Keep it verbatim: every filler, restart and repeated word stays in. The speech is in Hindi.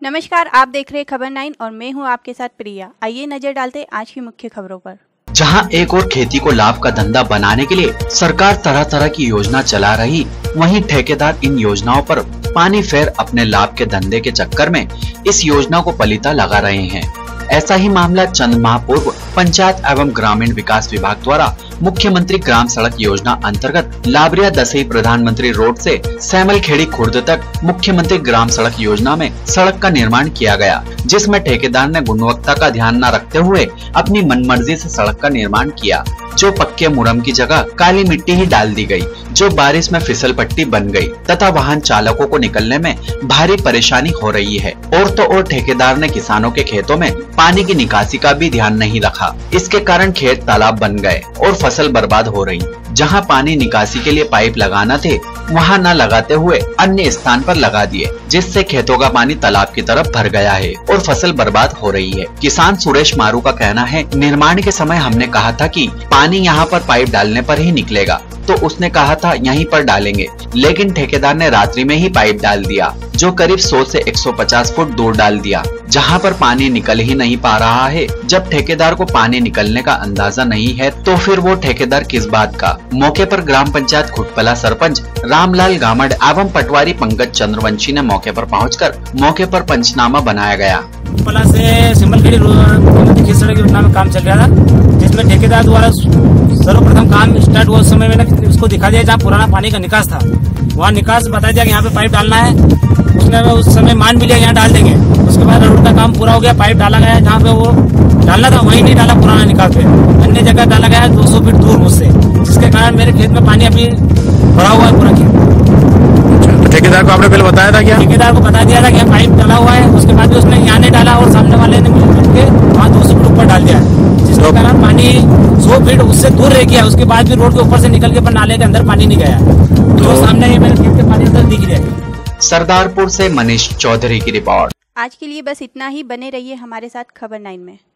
नमस्कार, आप देख रहे हैं खबर नाइन और मैं हूं आपके साथ प्रिया। आइए नजर डालते हैं आज की मुख्य खबरों पर। जहां एक और खेती को लाभ का धंधा बनाने के लिए सरकार तरह तरह की योजना चला रही, वहीं ठेकेदार इन योजनाओं पर पानी फेर अपने लाभ के धंधे के चक्कर में इस योजना को पलीता लगा रहे हैं। ऐसा ही मामला चंद माह पूर्व पंचायत एवं ग्रामीण विकास विभाग द्वारा मुख्यमंत्री ग्राम सड़क योजना अंतर्गत लाबरिया दसई प्रधानमंत्री रोड से सैमलखेड़ी खुर्द तक मुख्यमंत्री ग्राम सड़क योजना में सड़क का निर्माण किया गया, जिसमें ठेकेदार ने गुणवत्ता का ध्यान न रखते हुए अपनी मनमर्जी से सड़क का निर्माण किया, जो पक्के मुरम की जगह काली मिट्टी ही डाल दी गई, जो बारिश में फिसल पट्टी बन गई तथा वाहन चालकों को निकलने में भारी परेशानी हो रही है। और तो और ठेकेदार ने किसानों के खेतों में पानी की निकासी का भी ध्यान नहीं रखा। इसके कारण खेत तालाब बन गए और फसल बर्बाद हो रही। जहां पानी निकासी के लिए पाइप लगाना थे, वहां न लगाते हुए अन्य स्थान पर लगा दिए, जिससे खेतों का पानी तालाब की तरफ भर गया है और फसल बर्बाद हो रही है। किसान सुरेश मारू का कहना है, निर्माण के समय हमने कहा था कि पानी यहाँ पर पाइप डालने पर ही निकलेगा, तो उसने कहा था यहीं पर डालेंगे, लेकिन ठेकेदार ने रात्रि में ही पाइप डाल दिया, जो करीब सौ से एक सौ पचास फुट दूर डाल दिया, जहां पर पानी निकल ही नहीं पा रहा है। जब ठेकेदार को पानी निकलने का अंदाजा नहीं है, तो फिर वो ठेकेदार किस बात का। मौके पर ग्राम पंचायत खुटपला सरपंच रामलाल गामड़ एवं पटवारी पंकज चंद्रवंशी ने मौके पर पहुंचकर मौके पर पंचनामा बनाया गया। खुटपला से सिमलखेड़ी मुख्यमंत्री सड़क योजना में काम चल रहा था, जिसमें ठेकेदार द्वारा सर्वप्रथम काम स्टार्ट हुआ। उस समय मैंने उसको दिखा दिया जहाँ पुराना पानी का निकास था, वहाँ निकास बता दिया कि यहाँ पे पाइप डालना है। उसने उस समय मान भी लिया यहाँ डाल देंगे। उसके बाद रोड का काम पूरा हो गया, पाइप डाला गया जहाँ पे वो डालना था वहीं नहीं डाला, पुराना निकास पे अन्य जगह डाला गया दो सौ फीट दूर मुझसे, जिसके कारण मेरे खेत में पानी अभी भरा हुआ है पूरा खेत। तो ठेकेदार को आपने पहले बताया था क्या? ठेकेदार को बता दिया था कि पाइप डाला हुआ है। उसके बाद भी उसने यहाँ नहीं डाला और सामने वाले ने मिल के वहाँ दो सौ फीट ऊपर डाल दिया, जिसके कारण पानी सौ फीट उससे दूर रह गया। उसके बाद भी रोड के ऊपर से निकल के पर नाले के अंदर पानी नहीं गया, तो सामने ही मेरे खेत के पानी अंदर दिख रहा है। सरदारपुर से मनीष चौधरी की रिपोर्ट। आज के लिए बस इतना ही। बने रहिए हमारे साथ खबर नाइन में।